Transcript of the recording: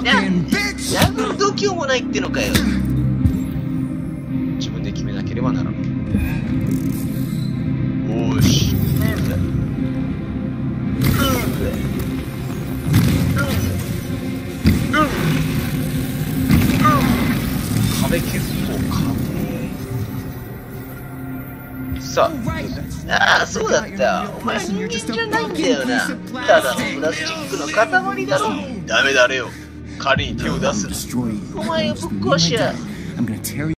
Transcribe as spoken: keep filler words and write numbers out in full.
殴る度胸もないってのかよ。自分で決めなければならない。おーし。壁結構硬い。さあ、ああ、そうだった。お前は人間じゃないんだよな。ただのプラスチックの塊だろ。ダメだれよ。彼に手を出すな。お前をぶっ壊しや。